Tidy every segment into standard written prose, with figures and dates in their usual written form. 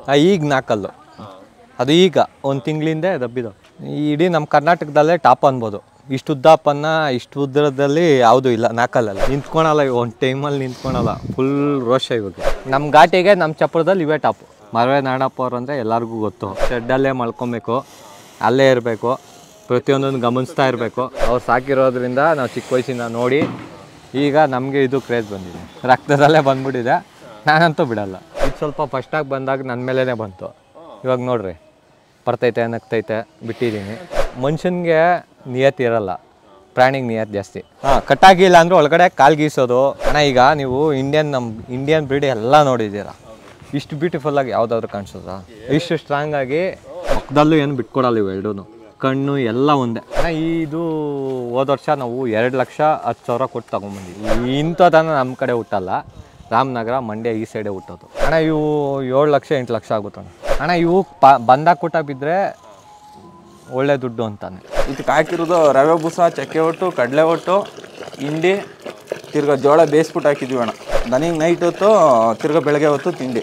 ಈಗ ನಾಲ್ಕಲ್ಲು. ಅದು ಈಗ ಒಂದು ತಿಂಗಳಿಂದ ದಬ್ಬಿದ್ದು. ಇಡೀ ನಮ್ಮ ಕರ್ನಾಟಕದಲ್ಲೇ ಟಾಪ್ ಅನ್ಬೋದು. ಇಷ್ಟು ಉದ್ದಪ್ಪನ್ನ ಇಷ್ಟು ಉದ್ದರದಲ್ಲಿ ಯಾವುದೂ ಇಲ್ಲ. ನಾಲ್ಕಲ್ಲಲ್ಲ ನಿಂತ್ಕೊಳಲ್ಲ, ಇವು ಒಂದು ಟೈಮಲ್ಲಿ ನಿಂತ್ಕೊಳಲ್ಲ. ಫುಲ್ ರೋಷ ಇವಾಗ. ನಮ್ಮ ಘಾಟಿಗೆ ನಮ್ಮ ಚಪ್ಪರದಲ್ಲಿ ಇವೇ ಟಾಪು. ಮರವೆ ನಾಡಪ್ಪ ಅವ್ರು ಅಂದರೆ ಎಲ್ಲರಿಗೂ ಗೊತ್ತು. ಶೆಡ್ಡಲ್ಲೇ ಮಲ್ಕೊಬೇಕು, ಅಲ್ಲೇ ಇರಬೇಕು, ಪ್ರತಿಯೊಂದನ್ನು ಗಮನಿಸ್ತಾ ಇರಬೇಕು. ಅವ್ರು ಸಾಕಿರೋದ್ರಿಂದ ನಾವು ಚಿಕ್ಕ ವಯಸ್ಸಿಂದ ನೋಡಿ ಈಗ ನಮಗೆ ಇದು ಕ್ರೇಜ್ ಬಂದಿದೆ, ರಕ್ತದಲ್ಲೇ ಬಂದ್ಬಿಟ್ಟಿದೆ. ನಾನಂತೂ ಬಿಡಲ್ಲ. ಇದು ಸ್ವಲ್ಪ ಫಸ್ಟಾಗಿ ಬಂದಾಗ ನನ್ನ ಮೇಲೇ ಬಂತು. ಇವಾಗ ನೋಡ್ರಿ, ಬರ್ತೈತೆ ನಗ್ತೈತೆ, ಬಿಟ್ಟಿದ್ದೀನಿ. ಮನುಷ್ಯನಿಗೆ ನಿಯತ್ ಇರಲ್ಲ, ಪ್ರಾಣಿಗೆ ನಿಯತ್ ಜಾಸ್ತಿ. ಕಟ್ಟಾಗಿಲ್ಲ ಅಂದರೆ ಒಳಗಡೆ ಕಾಲು ಗೀಸೋದು. ಅಣ್ಣ ಈಗ ನೀವು ನಮ್ಮ ಇಂಡಿಯನ್ ಬ್ರೀಡ್ ಎಲ್ಲ ನೋಡಿದ್ದೀರಾ. ಇಷ್ಟು ಬ್ಯೂಟಿಫುಲ್ಲಾಗಿ ಯಾವುದಾದ್ರೂ ಕಾಣಿಸೋದಾ? ಇಷ್ಟು ಸ್ಟ್ರಾಂಗ್ ಆಗಿ ಪಕ್ಕದಲ್ಲೂ ಏನು ಬಿಟ್ಕೊಡಲ್ಲ. ಇವು ಎರಡೂ ಕಣ್ಣು ಎಲ್ಲ ಒಂದೇ. ಅಣ್ಣ ಇದು ಹೋದ ವರ್ಷ ನಾವು 2,10,000 ಕೊಟ್ಟು ತೊಗೊಂಬಂದಿದ್ವಿ. ಇಂಥದನ್ನು ನಮ್ಮ ಕಡೆ ಹುಟ್ಟಲ್ಲ, ರಾಮನಗರ ಮಂಡ್ಯ ಈ ಸೈಡೇ ಹುಟ್ಟೋದು. ಅಣ್ಣ ಇವು 7 ಲಕ್ಷ 8 ಲಕ್ಷ ಆಗುತ್ತಣ್ಣ. ಅಣ್ಣ ಇವು ಬಂದಾಗ ಕೂಟ ಬಿದ್ದರೆ ಒಳ್ಳೆ ದುಡ್ಡು ಅಂತಾನೆ. ಇದಕ್ಕೆ ಹಾಕಿರೋದು ರವೆ ಬೂಸ, ಚಕ್ಕೆ ಒಟ್ಟು, ಕಡಲೆ ಒಟ್ಟು, ಹಿಂಡಿ, ತಿರ್ಗಾ ಜೋಳ ಬೇಯಿಸ್ಬಿಟ್ಟು ಹಾಕಿದ್ವಿ ಅಣ್ಣ. ನನಗೆ ನೈಟ್ ಹೊತ್ತು, ತಿರ್ಗಾ ಬೆಳಗ್ಗೆ ಹೊತ್ತು ತಿಂಡಿ.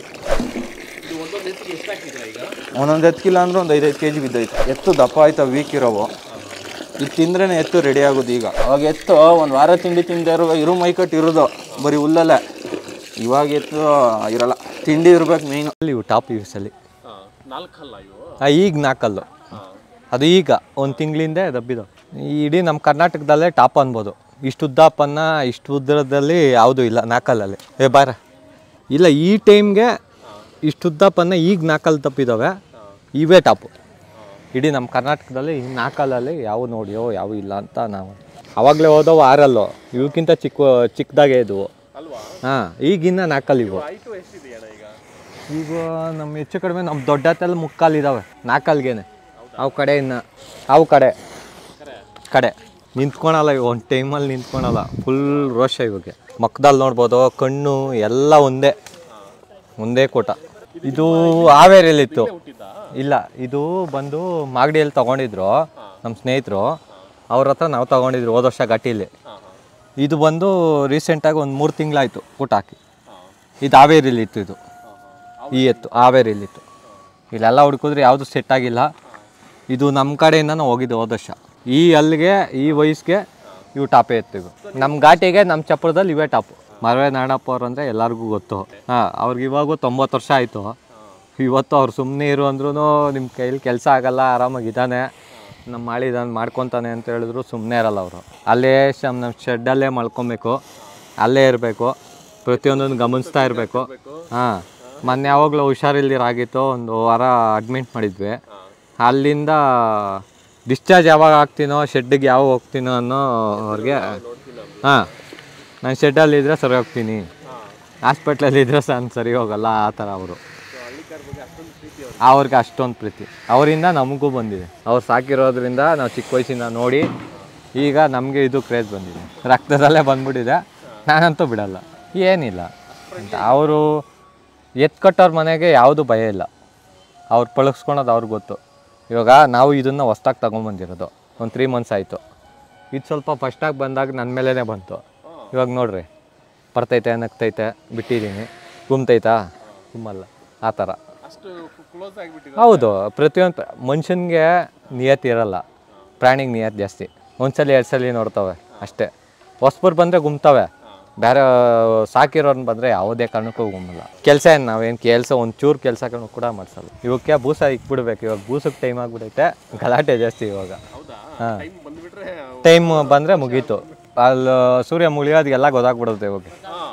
ಒಂದೊಂದು ಎತ್ತಿಲ್ಲ ಅಂದ್ರೆ ಒಂದು 5-5 kg ಬಿದ್ದೈತೆ. ಎತ್ತು ದಪ್ಪ ಆಯ್ತಾ, ವೀಕ್ ಇರೋವು. ಇದು ತಿಂದ್ರೇ ಎತ್ತು ರೆಡಿ ಆಗೋದು. ಈಗ ಅವಾಗ ಎತ್ತು ಒಂದು ವಾರ ತಿಂಡಿ ತಿಂದೇ ಇರೋ ಮೈಕಟ್ಟು ಇರೋದು ಬರೀ ಹುಲ್ಲಲ್ಲೇ. ಇವಾಗ ಎತ್ತು ಇರಲ್ಲ, ತಿಂಡಿ ಇರ್ಬೇಕು ಮೇಯ್ನು. ಇವು ಟಾಪ್ ಯೂಸಲ್ಲಿ ಈಗ ನಾಲ್ಕಲ್ಲು. ಅದು ಈಗ ಒಂದು ತಿಂಗಳಿಂದ ದಬ್ಬಿದ್ದು. ಇಡೀ ನಮ್ಮ ಕರ್ನಾಟಕದಲ್ಲೇ ಟಾಪ್ ಅನ್ಬೋದು. ಇಷ್ಟು ಉದ್ದಪ್ಪನ್ನ ಇಷ್ಟು ಉದ್ದರದಲ್ಲಿ ಯಾವುದೂ ಇಲ್ಲ. ನಾಲ್ಕಲ್ಲಲ್ಲಿ ಬಾರ ಇಲ್ಲ. ಈ ಟೈಮ್ಗೆ ಇಷ್ಟು ಉದ್ದಪ್ಪನ್ನ ಈಗ ನಾಲ್ಕಲ್ಲಿ ತಪ್ಪಿದ್ದಾವೆ. ಇವೇ ಟಾಪು ಇಡೀ ನಮ್ಮ ಕರ್ನಾಟಕದಲ್ಲಿ. ಈ ನಾಲ್ಕಲ್ಲಲ್ಲಿ ಯಾವ ನೋಡಿಯೋ ಯಾವ ಇಲ್ಲ ಅಂತ ನಾವು ಆವಾಗಲೇ ಹೋದವು 6 ಇವಕ್ಕಿಂತ ಚಿಕ್ಕದಾಗೇ ಇದ್ವು. ಈಗಿನ್ನ ನಾಲ್ಕಲ್ಲಿ ಇವು. ಈಗ ನಮ್ಮ ಹೆಚ್ಚು ಕಡಿಮೆ ನಮ್ಮ ದೊಡ್ಡತ್ತಲ್ಲಿ 3 ಇದ್ದಾವೆ ನಾಲ್ಕಲ್ಗೇನೆ. ಅವು ಕಡೆ ನಿಂತ್ಕೊಳಲ್ಲ. ಇವು ಒಂದು ಟೈಮಲ್ಲಿ ನಿಂತ್ಕೊಳಲ್ಲ. ಫುಲ್ ರೋಷ ಇವಾಗ. ಮಕ್ಕದಲ್ಲಿ ನೋಡ್ಬೋದು, ಕಣ್ಣು ಎಲ್ಲ ಒಂದೇ ಕೋಟ. ಇದು ಹಾವೇರಿಯಲ್ಲಿತ್ತು. ಇಲ್ಲ, ಇದು ಬಂದು ಮಾಗಡಿಯಲ್ಲಿ ತೊಗೊಂಡಿದ್ರು ನಮ್ಮ ಸ್ನೇಹಿತರು. ಅವ್ರ ಹತ್ರ ನಾವು ತೊಗೊಂಡಿದ್ರು ಹೋದ ವರ್ಷ ಘಾಟಿಲಿ. ಇದು ಬಂದು ರೀಸೆಂಟಾಗಿ ಒಂದು 3 ತಿಂಗಳಾಯಿತು ಊಟ ಹಾಕಿ. ಇದು ಹಾವೇರಿಯಲ್ಲಿತ್ತು. ಇದು ಈ ಎತ್ತು ಹಾವೇರಿಯಲ್ಲಿತ್ತು. ಇಲ್ಲೆಲ್ಲ ಹುಡುಕಿದ್ರೆ ಯಾವುದು ಸೆಟ್ ಆಗಿಲ್ಲ. ಇದು ನಮ್ಮ ಕಡೆಯಿಂದ ನಾವು ಹೋಗಿದ್ದು ಹೋದ ವರ್ಷ. ಈ ಅಲ್ಲಿಗೆ ಈ ವಯಸ್ಸಿಗೆ ಇವು ಟಾಪೇ ಎತ್ತು. ಇವು ನಮ್ಮ ಘಾಟಿಗೆ ನಮ್ಮ ಚಪ್ಪರದಲ್ಲಿ ಇವೇ ಟಾಪು. ಮರವೆ ನಾಡಪ್ಪ ಅವ್ರು ಅಂದರೆ ಎಲ್ಲರಿಗೂ ಗೊತ್ತು. ಅವ್ರಿಗೆ ಇವಾಗೂ 90 ವರ್ಷ ಆಯಿತು. ಇವತ್ತು ಅವ್ರು ಸುಮ್ಮನೆ ಇರು ಅಂದ್ರೂ ನಿಮ್ಮ ಕೈಲಿ ಕೆಲಸ ಆಗಲ್ಲ, ಆರಾಮಾಗಿದ್ದಾನೆ, ನಮ್ಮ ಮಾಡಿದಾನೆ ಮಾಡ್ಕೊತಾನೆ ಅಂತ ಹೇಳಿದ್ರು ಸುಮ್ಮನೆ ಇರಲ್ಲ ಅವರು. ಅಲ್ಲೇ ನಮ್ಮ ಶೆಡ್ಡಲ್ಲೇ ಮಲ್ಕೊಬೇಕು, ಅಲ್ಲೇ ಇರಬೇಕು, ಪ್ರತಿಯೊಂದನ್ನು ಗಮನಿಸ್ತಾ ಇರಬೇಕು. ಮೊನ್ನೆ ಯಾವಾಗಲೂ ಹುಷಾರಿಲ್ದಿರಾಗಿತ್ತು, ಒಂದು ವಾರ ಅಡ್ಮಿಟ್ ಮಾಡಿದ್ವಿ. ಅಲ್ಲಿಂದ ಡಿಸ್ಚಾರ್ಜ್ ಯಾವಾಗ ಆಗ್ತೀನೋ, ಶೆಡ್ಡಿಗೆ ಯಾವಾಗ ಹೋಗ್ತೀನೋ ಅನ್ನೋ ಅವ್ರಿಗೆ. ನಾನು ಶೆಡ್ಡಲ್ಲಿದ್ದರೆ ಸರಿ ಹೋಗ್ತೀನಿ, ಹಾಸ್ಪಿಟ್ಲಲ್ಲಿದ್ದರೆ ನಾನು ಸರಿ ಹೋಗಲ್ಲ, ಆ ಥರ ಅವರು. ಅವ್ರಿಗೆ ಅಷ್ಟೊಂದು ಪ್ರೀತಿ ಅವರಿಂದ ನಮಗೂ ಬಂದಿದೆ. ಅವ್ರು ಸಾಕಿರೋದ್ರಿಂದ ನಾವು ಚಿಕ್ಕ ವಯಸ್ಸಿಂದ ನೋಡಿ ಈಗ ನಮಗೆ ಇದು ಕ್ರೇಜ್ ಬಂದಿದೆ, ರಕ್ತದಲ್ಲೇ ಬಂದ್ಬಿಟ್ಟಿದೆ. ನಾನಂತೂ ಬಿಡಲ್ಲ, ಏನಿಲ್ಲ ಅಂತ. ಅವರು ಎತ್ಕಟ್ಟೋರ ಮನೆಗೆ ಯಾವುದು ಭಯ ಇಲ್ಲ. ಅವ್ರು ಪಳಗಿಸ್ಕೊಳೋದು ಅವ್ರಿಗೆ ಗೊತ್ತು. ಇವಾಗ ನಾವು ಇದನ್ನು ಹೊಸ್ದಾಗಿ ತೊಗೊಂಬಂದಿರೋದು ಒಂದು 3 months ಆಯಿತು. ಇದು ಸ್ವಲ್ಪ ಫಸ್ಟಾಗಿ ಬಂದಾಗ ನನ್ನ ಮೇಲೇ ಬಂತು. ಇವಾಗ ನೋಡ್ರಿ, ಬರ್ತೈತೆ ನಗ್ತೈತೆ, ಬಿಟ್ಟಿದ್ದೀನಿ. ಗುಮ್ತೈತಾ? ಗುಮ್ಮಲ್ಲ, ಆ ಥರ. ಹೌದು, ಪ್ರತಿಯೊಂದು ಮನುಷ್ಯನಿಗೆ ನಿಯತ್ ಇರಲ್ಲ, ಪ್ರಾಣಿಗೆ ನಿಯತ್ ಜಾಸ್ತಿ. ಒಂದ್ಸಲಿ 2 ಸಲ ನೋಡ್ತವೆ ಅಷ್ಟೇ. ಹೊಸ್ಬರು ಬಂದರೆ ಗುಮ್ತವೆ, ಬೇರೆ ಸಾಕಿರೋರ್ನ ಬಂದರೆ ಯಾವುದೇ ಕಾರಣಕ್ಕೂ ಗುಮ್ಮಲ್ಲ. ಕೆಲಸ ಏನು ನಾವೇನು ಕೆಲಸ ಒಂಚೂರು ಕೆಲಸ ಕೂಡ ಮಾಡಿಸಲ್ಲ. ಇವಕ್ಕೆ ಬೂಸ ಇಕ್ಬಿಡ್ಬೇಕು. ಇವಾಗ ಬೂಸಕ್ಕೆ ಟೈಮ್ ಆಗಿಬಿಡೈತೆ, ಗಲಾಟೆ ಜಾಸ್ತಿ ಇವಾಗ. ಟೈಮ್ ಬಂದರೆ ಮುಗೀತು. ಅಲ್ಲಿ ಸೂರ್ಯ ಮುಳಿಯೋದಕ್ಕೆಲ್ಲ ಗೊತ್ತಾಗ್ಬಿಡುತ್ತೆ ಇವಾಗ.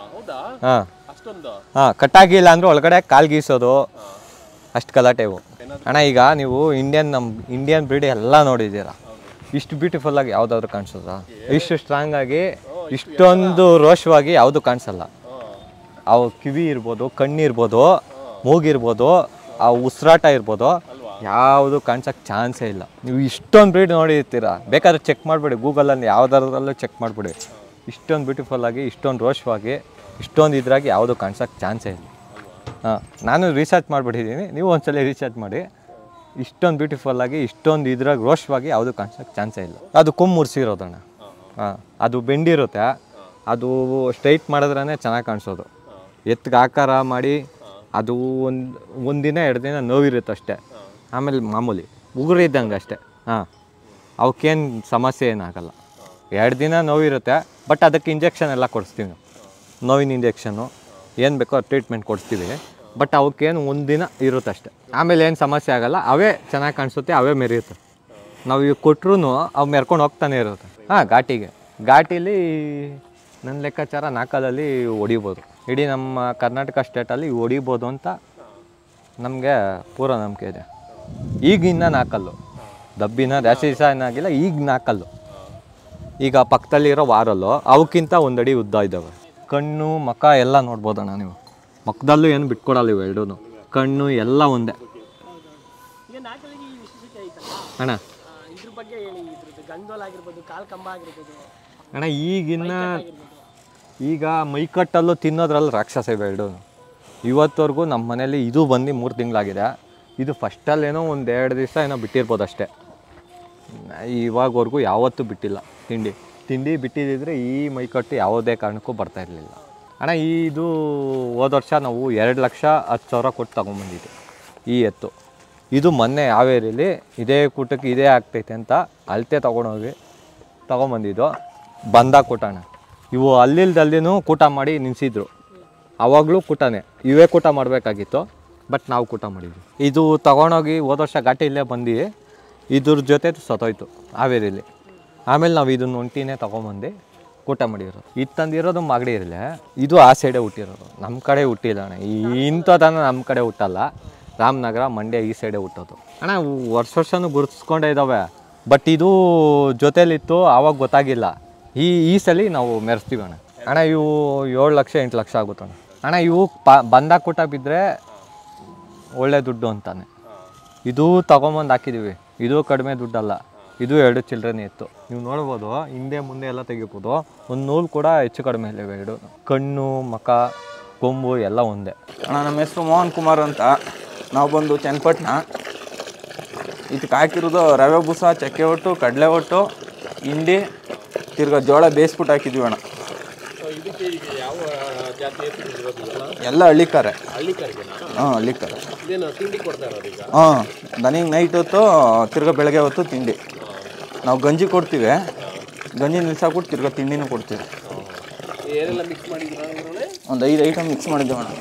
ಕಟ್ಟಾಗಿಲ್ಲ ಅಂದರೆ ಒಳಗಡೆ ಕಾಲು ಗೀಸೋದು, ಅಷ್ಟು ಗಲಾಟೆ ಇವು. ಅಣ್ಣ ಈಗ ನೀವು ನಮ್ಮ ಇಂಡಿಯನ್ ಬ್ರೀಡ್ ಎಲ್ಲ ನೋಡಿದ್ದೀರಾ. ಇಷ್ಟು ಬ್ಯೂಟಿಫುಲ್ಲಾಗಿ ಯಾವುದಾದ್ರೂ ಕಾಣಿಸೋದಾ? ಇಷ್ಟು ಸ್ಟ್ರಾಂಗ್ ಆಗಿ ಇಷ್ಟೊಂದು ರೋಷವಾಗಿ ಯಾವುದು ಕಾಣಿಸಲ್ಲ. ಅವು ಕಿವಿ ಇರ್ಬೋದು, ಕಣ್ಣಿರ್ಬೋದು, ಮೂಗಿರ್ಬೋದು, ಆ ಉಸಿರಾಟ ಇರ್ಬೋದು, ಯಾವುದು ಕಾಣಿಸೋಕ್ಕೆ ಚಾನ್ಸೇ ಇಲ್ಲ. ನೀವು ಇಷ್ಟೊಂದು ಬ್ರೀಡ್ ನೋಡಿರ್ತೀರ, ಬೇಕಾದ್ರೆ ಚೆಕ್ ಮಾಡಿಬಿಡಿ, ಗೂಗಲಲ್ಲಿ ಯಾವುದಾದ್ರಲ್ಲೂ ಚೆಕ್ ಮಾಡಿಬಿಡಿ. ಇಷ್ಟೊಂದು ಬ್ಯೂಟಿಫುಲ್ಲಾಗಿ, ಇಷ್ಟೊಂದು ರೋಷವಾಗಿ, ಇಷ್ಟೊಂದು ಇದ್ರಾಗಿ ಯಾವುದು ಕಾಣಿಸೋಕ್ಕೆ ಚಾನ್ಸೇ ಇಲ್ಲ. ನಾನು ರಿಸರ್ಚ್ ಮಾಡಿಬಿಟ್ಟಿದ್ದೀನಿ, ನೀವು ಒಂದ್ಸಲ ರಿಸರ್ಚ್ ಮಾಡಿ. ಇಷ್ಟೊಂದು ಬ್ಯೂಟಿಫುಲ್ಲಾಗಿ, ಇಷ್ಟೊಂದು ಇದ್ರಾಗ ರೋಷವಾಗಿ ಯಾವುದು ಕಾಣಿಸೋಕ್ಕೆ ಚಾನ್ಸೇ ಇಲ್ಲ. ಅದು ಕೊಮ್ಮು ಮುರ್ಸಿರೋದಣ್ಣ. ಅದು ಬೆಂಡಿರುತ್ತೆ, ಅದು ಸ್ಟ್ರೈಟ್ ಮಾಡಿದ್ರೇ ಚೆನ್ನಾಗಿ ಕಾಣಿಸೋದು. ಎತ್ತಿಗೆ ಆಕಾರ ಮಾಡಿ ಅದು ಒಂದಿನ 2 ದಿನ ನೋವಿರುತ್ತೆ ಅಷ್ಟೇ, ಆಮೇಲೆ ಮಾಮೂಲಿ ಉಗುರು ಇದ್ದಂಗೆ ಅಷ್ಟೇ. ಹಾಂ, ಅವಕ್ಕೇನು ಸಮಸ್ಯೆ ಏನಾಗಲ್ಲ. 2 ದಿನ ನೋವಿರುತ್ತೆ, ಬಟ್ ಅದಕ್ಕೆ ಇಂಜೆಕ್ಷನ್ ಎಲ್ಲ ಕೊಡಿಸ್ತೀವಿ ನಾವು. ನೋವಿನ ಇಂಜೆಕ್ಷನ್ನು ಏನು ಬೇಕೋ ಟ್ರೀಟ್ಮೆಂಟ್ ಕೊಡಿಸ್ತೀವಿ. ಬಟ್ ಅವಕ್ಕೇನು 1 ದಿನ ಇರುತ್ತೆ ಅಷ್ಟೇ, ಆಮೇಲೆ ಏನು ಸಮಸ್ಯೆ ಆಗೋಲ್ಲ. ಅವೇ ಚೆನ್ನಾಗಿ ಕಾಣಿಸುತ್ತೆ, ಅವೇ ಮೆರೆಯುತ್ತೆ. ನಾವು ಈಗ ಕೊಟ್ಟರು ಅವು ಮೆರ್ಕೊಂಡು ಹೋಗ್ತಾನೆ ಇರುತ್ತೆ. ಹಾಂ, ಘಾಟೀಲಿ ನನ್ನ ಲೆಕ್ಕಾಚಾರ 4 ಕಾಲಲ್ಲಿ ಹೊಡಿಬೋದು. ಇಡೀ ನಮ್ಮ ಕರ್ನಾಟಕ ಸ್ಟೇಟಲ್ಲಿ ಹೊಡಿಬೋದು ಅಂತ ನಮಗೆ ಪೂರ ನಂಬಿಕೆ ಇದೆ. ಈಗ ಇನ್ನೂ 4 ಕಲ್ಲು, ದಬ್ಬಿನ ಜಾಸ್ತಿ ದಿವಸ ಏನಾಗಿಲ್ಲ, ಈಗ 4 ಕಲ್ಲು. ಈಗ ಪಕ್ಕದಲ್ಲಿರೋ ವಾರಲ್ಲು ಅವಕ್ಕಿಂತ 1 ಅಡಿ ಉದ್ದ ಇದ್ದಾವೆ. ಕಣ್ಣು ಮುಖ ಎಲ್ಲ ನೋಡ್ಬೋದಣ್ಣ ನೀವು. ಮುಖದಲ್ಲೂ ಏನು ಬಿಟ್ಕೊಡಲ್ಲ ಇವು ಎರಡೂ. ಕಣ್ಣು ಎಲ್ಲ ಒಂದೇ ಅಣ್ಣ. ಅಣ್ಣ ಈಗ ಮೈಕಟ್ಟಲ್ಲೂ ತಿನ್ನೋದ್ರಲ್ಲಿ ರಾಕ್ಷಸ ಇವೆ ಎರಡೂ. ಇವತ್ತವರೆಗೂ ನಮ್ಮ ಮನೇಲಿ ಇದು ಬಂದು 3 ತಿಂಗಳಾಗಿದೆ. ಇದು ಫಸ್ಟಲ್ಲೇನೋ 1-2 ದಿವಸ ಏನೋ ಬಿಟ್ಟಿರ್ಬೋದು ಅಷ್ಟೇ. ಇವಾಗವರೆಗೂ ಯಾವತ್ತೂ ಬಿಟ್ಟಿಲ್ಲ. ತಿಂಡಿ ಬಿಟ್ಟಿದ್ದಿದ್ರೆ ಈ ಮೈಕಟ್ಟು ಯಾವುದೇ ಕಾರಣಕ್ಕೂ ಬರ್ತಾಯಿರಲಿಲ್ಲ ಅಣ್ಣ. ಇದು ಹೋದ ವರ್ಷ ನಾವು 2,10,000 ಕೊಟ್ಟು ತೊಗೊಂಬಂದಿದ್ದು ಈ ಎತ್ತು. ಇದು ಮೊನ್ನೆ ಹಾವೇರಿಲಿ ಇದೇ ಕೂಟಕ್ಕೆ ಇದೇ ಆಗ್ತೈತೆ ಅಂತ ಅಳತೆ ತೊಗೊಂಬಂದಿದ್ದು. ಬಂದಾಗ ಕೂಟಣ್ಣ ಇವು ಅಲ್ಲಿಲ್ದಲ್ಲಿನೂ ಕೂಟ ಮಾಡಿ ನಿಲ್ಲಿಸಿದ್ರು. ಆವಾಗಲೂ ಕೂಟನೇ, ಇವೇ ಕೂಟ ಮಾಡಬೇಕಾಗಿತ್ತು, ಬಟ್ ನಾವು ಕೂಟ ಮಾಡಿದ್ವಿ. ಇದು ತೊಗೊಂಡೋಗಿ ಹೋದ ವರ್ಷ ಘಾಟಿ ಇಲ್ಲೇ ಬಂದು ಇದ್ರ ಜೊತೆ ಸತ್ತೋಯ್ತು ಹಾವೇರಿಲಿ. ಆಮೇಲೆ ನಾವು ಇದನ್ನು ಒಂಟಿನೇ ತೊಗೊಂಬಂದು ಕೂಟ ಮಾಡಿರೋದು. ಇದು ತಂದಿರೋದು ಮಾಗಡಿ ಇರಲಿ, ಇದು ಆ ಸೈಡೇ ಹುಟ್ಟಿರೋದು, ನಮ್ಮ ಕಡೆ ಹುಟ್ಟಿಲ್ಲ ಅಣ್ಣ. ಇಂಥದನ್ನು ನಮ್ಮ ಕಡೆ ಹುಟ್ಟಲ್ಲ. ರಾಮನಗರ, ಮಂಡ್ಯ ಈ ಸೈಡೇ ಹುಟ್ಟೋದು ಅಣ್ಣ. ವರ್ಷನೂ ಗುರುತಿಸ್ಕೊಂಡೇ ಇದ್ದಾವೆ, ಬಟ್ ಇದು ಜೊತೇಲಿತ್ತು, ಆವಾಗ ಗೊತ್ತಾಗಿಲ್ಲ. ಈ ಸಲ ನಾವು ಮೆರೆಸ್ತೀವಿ ಅಣ್ಣ. ಇವು 7 ಲಕ್ಷ 8 ಲಕ್ಷ ಆಗುತ್ತಣ್ಣ. ಇವು ಬಂದಾಗ ಕೂಟ ಬಿದ್ದರೆ ಒಳ್ಳೆ ದುಡ್ಡು ಅಂತಾನೆ ಇದು ತೊಗೊಂಬಂದು ಹಾಕಿದ್ದೀವಿ. ಇದು ಕಡಿಮೆ ದುಡ್ಡಲ್ಲ, ಇದು 2 ಚಿಲ್ಡ್ರನ್ನೇ ಇತ್ತು. ನೀವು ನೋಡ್ಬೋದು, ಹಿಂದೆ ಮುಂದೆ ಎಲ್ಲ ತೆಗಿಬೋದು. ಒಂದು ನೂಲು ಕೂಡ ಹೆಚ್ಚು ಕಡಿಮೆ ಇಲ್ಲ ಎರಡು. ಕಣ್ಣು ಮುಖ ಕೊಂಬು ಎಲ್ಲ ಒಂದೇ ಅಣ್ಣ. ನಮ್ಮ ಹೆಸರು ಮೋಹನ್ ಕುಮಾರ್ ಅಂತ. ನಾವು ಬಂದು ಚನ್ನಪಟ್ಟಣ. ಇದಕ್ಕೆ ಹಾಕಿರೋದು ರವೆ ಬೂಸ, ಚಕ್ಕೆ ಒಟ್ಟು, ಕಡಲೆ ಒಟ್ಟು, ಹಿಂಡಿ, ತಿರ್ಗಾ ಜೋಳ ಬೇಯಿಸ್ಬಿಟ್ಟು ಹಾಕಿದ್ವಿ ಅಣ್ಣ. ಎಲ್ಲ ಹಳ್ಳಿಕಾರೆ. ಹಾಂ, ಹಳ್ಳಿಕಾರೆ. ಹಾಂ, ನನಗೆ ನೈಟ್ ಹೊತ್ತು, ತಿರ್ಗಾ ಬೆಳಗ್ಗೆ ಹೊತ್ತು ತಿಂಡಿ. ನಾವು ಗಂಜಿ ಕೊಡ್ತೀವಿ, ಗಂಜಿ ನಿಲ್ಸಾಕ್ಬಿಟ್ಟು ತಿರ್ಗಾ ತಿಂಡಿನೂ ಕೊಡ್ತೀವಿ. ಒಂದು 5 ಐಟಮ್ ಮಿಕ್ಸ್ ಮಾಡಿದ್ದೀವಿ ಅಣ್ಣ.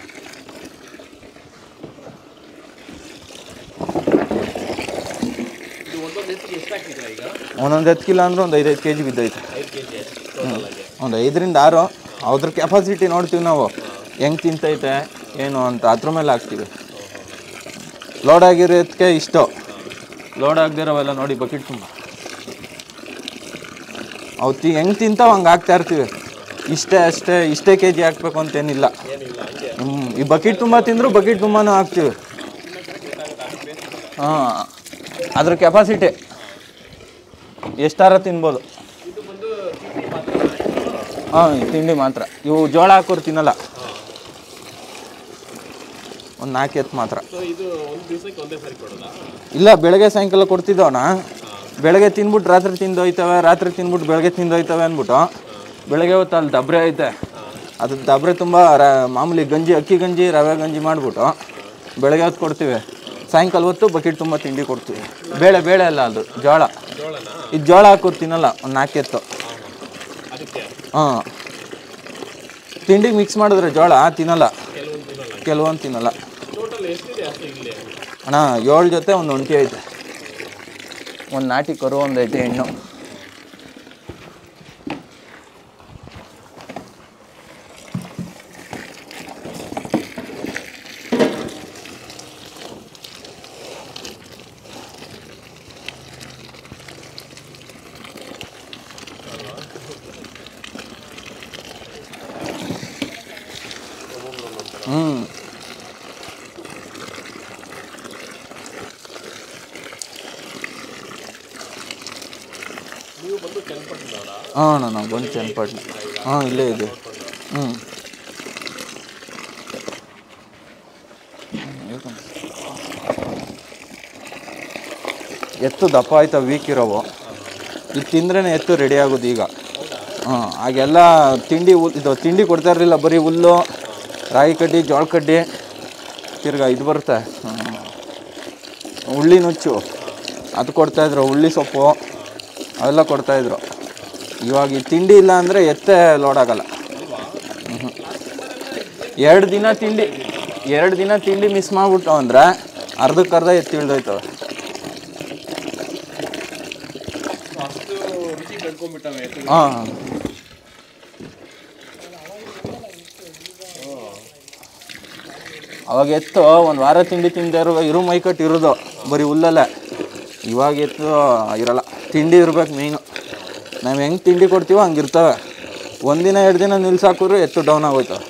ಒಂದೊಂದು 10 ಕಿಲೋ ಅಂದರೆ ಒಂದು 5-5 kg ಬಿದ್ದೈತೆ. ಒಂದು 5-6. ಅದ್ರ ಕೆಪಾಸಿಟಿ ನೋಡ್ತೀವಿ ನಾವು, ಹೆಂಗೆ ತಿಂತೈತೆ ಏನು ಅಂತ, ಅದ್ರ ಮೇಲೆ ಹಾಕ್ತೀವಿ. ಲೋಡ್ ಆಗಿರೋದಕ್ಕೆ ಇಷ್ಟು, ಲೋಡ್ ಆಗದಿರೋವೆಲ್ಲ ನೋಡಿ ಬಕೆಟ್ ತುಂಬ. ಅವು ಹೆಂಗೆ ತಿಂತಾವೆ ಹಂಗೆ ಹಾಕ್ತಾ ಇರ್ತೀವಿ. ಇಷ್ಟೇ kg ಹಾಕ್ಬೇಕು ಅಂತೇನಿಲ್ಲ. ಈ ಬಕೆಟ್ ತುಂಬ ತಿಂದರೂ ಬಕೆಟ್ ತುಂಬಾನು ಹಾಕ್ತೀವಿ. ಹಾಂ, ಅದ್ರ ಕೆಪಾಸಿಟಿ ಎಷ್ಟಾರ ತಿನ್ಬೋದು. ಹಾಂ, ತಿಂಡಿ ಮಾತ್ರ. ಇವು ಜೋಳ ಹಾಕೋರು ತಿನ್ನಲ್ಲ. ಒಂದು 4 ಎತ್ತು ಮಾತ್ರ. ಇಲ್ಲ, ಬೆಳಗ್ಗೆ ಸಾಯಂಕಾಲ ಕೊಡ್ತಿದ್ದವಣ್ಣ. ಬೆಳಗ್ಗೆ ತಿಂದ್ಬಿಟ್ಟು ರಾತ್ರಿ ತಿಂದೋಯ್ತವೆ, ರಾತ್ರಿ ತಿಂದ್ಬಿಟ್ಟು ಬೆಳಗ್ಗೆ ತಿಂದೋಯ್ತವೆ ಅಂದ್ಬಿಟ್ಟು. ಬೆಳಗ್ಗೆ ಹೊತ್ತು ಅಲ್ಲಿ ದಬ್ರೆ ಐತೆ, ಅದು ದಬ್ರೆ ತುಂಬ ಮಾಮೂಲಿ ಗಂಜಿ, ಅಕ್ಕಿ ಗಂಜಿ, ರವೆ ಗಂಜಿ ಮಾಡಿಬಿಟ್ಟು ಬೆಳಗ್ಗೆ ಹೊತ್ತು ಕೊಡ್ತೀವಿ. ಸಾಯಂಕಾಲ ಹೊತ್ತು ಬಕೆಟ್ ತುಂಬ ತಿಂಡಿ ಕೊಡ್ತೀವಿ. ಬೇಳೆ ಅಲ್ಲ, ಅದು ಜೋಳ. ಇದು ಜೋಳ ಹಾಕೋರು ತಿನ್ನಲ್ಲ. ಒಂದು 4 ಎತ್ತು. ಹಾಂ, ತಿಂಡಿಗೆ ಮಿಕ್ಸ್ ಮಾಡಿದ್ರೆ ಜೋಳ ತಿನ್ನಲ್ಲ, ಕೆಲವೊಂದು ತಿನ್ನಲ್ಲ ಅಣ್ಣ. 7 ಜೊತೆ ಒಂದು ಒಂಟಿ ಐತೆ, ಒಂದು ನಾಟಿ ಕರು, ಒಂದು ಐತೆ ಹೆಣ್ಣು. ಹಾಂ, ನಾವು ಬಂದು ಚನ್ನಪಟ್ಟಣ. ಹಾಂ, ಇಲ್ಲೇ ಇದೆ. ಎತ್ತು ದಪ್ಪ ಆಯ್ತಾ, ವೀಕ್ ಇರೋವು. ಇದು ತಿಂದ್ರೇ ಎತ್ತು ರೆಡಿ ಆಗೋದು ಈಗ. ಹಾಂ, ಆಗೆಲ್ಲ ತಿಂಡಿ ಕೊಡ್ತಾ ಇರಲಿಲ್ಲ, ಬರೀ ಹುಲ್ಲು, ರಾಗಿ ಕಡ್ಡಿ, ಜೋಳ ಕಡ್ಡಿ ತಿರ್ಗಾ ಇದು ಬರುತ್ತೆ ಉಳ್ಳಿ ನುಚ್ಚು, ಅದು ಕೊಡ್ತಾಯಿದ್ರು. ಉಳ್ಳಿ ಸೊಪ್ಪು ಅವೆಲ್ಲ ಕೊಡ್ತಾಯಿದ್ರು. ಇವಾಗ ಈ ತಿಂಡಿ ಇಲ್ಲ ಅಂದರೆ ಎತ್ತೆ ಲೋಡ್ ಆಗಲ್ಲ. 2 ದಿನ ತಿಂಡಿ ಮಿಸ್ ಮಾಡಿಬಿಟ್ಟು ಅಂದರೆ ಅರ್ಧಕ್ಕರ್ಧ ಎತ್ತಿ ಇಳ್ದೋಯ್ತವೆ. ಹಾಂ, ಅವಾಗ ಎತ್ತು ಒಂದು ವಾರ ತಿಂಡಿ ತಿಂದೇ ಇರೋ ಮೈಕಟ್ಟು ಇರೋದು ಬರೀ ಹುಲ್ಲಲ್ಲೇ. ಇವಾಗ ಎತ್ತು ಇರಲ್ಲ, ತಿಂಡಿ ಇರ್ಬೇಕು ಮೇಯ್ನು. ನಾವು ಹೆಂಗೆ ತಿಂಡಿ ಕೊಡ್ತೀವೋ ಹಂಗಿರ್ತವೆ. 1 ದಿನ 2 ದಿನ ನಿಲ್ಸಾಕಿದ್ರು ಎತ್ತು ಡೌನ್ ಆಗೋಯ್ತವೆ.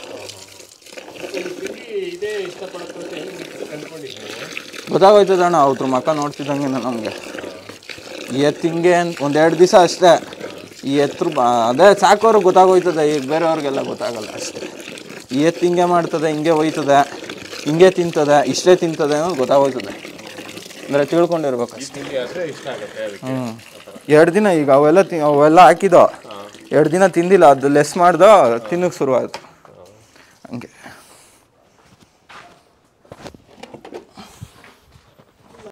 ಗೊತ್ತಾಗೋಯ್ತದ ಅಣ್ಣ, ಅವ್ರ ಮಕ್ಕ ನೋಡ್ತಿದ್ದಂಗೆ ನಮಗೆ. ಈ ಎತ್ತು ಹಿಂಗೆ 1-2 ದಿವಸ ಅಷ್ಟೇ. ಈ ಎತ್ತು ಅದೇ ಸಾಕೋರು ಗೊತ್ತಾಗೋಯ್ತದೆ, ಈಗ ಬೇರೆಯವ್ರಿಗೆಲ್ಲ ಗೊತ್ತಾಗಲ್ಲ ಅಷ್ಟೇ. ಈ ಎತ್ತು ಹಿಂಗೆ ಮಾಡ್ತದೆ, ಹಿಂಗೆ ಹೋಯ್ತದೆ, ಹಿಂಗೆ ತಿಂತದೆ, ಇಷ್ಟೇ ತಿಂತದೆ ಅನ್ನೋದು ಗೊತ್ತಾಗೋಯ್ತದೆ. ಅಂದರೆ ತಿಳ್ಕೊಂಡಿರ್ಬೇಕು ಅಷ್ಟೇ. 2 ದಿನ ಈಗ ಅವೆಲ್ಲ ಹಾಕಿದೋ 2 ದಿನ ತಿಂದಿಲ್ಲ, ಅದು ಲೆಸ್ ಮಾಡ್ದೋ ತಿನ್ನಕ್ಕೆ ಶುರುವಾಯಿತು.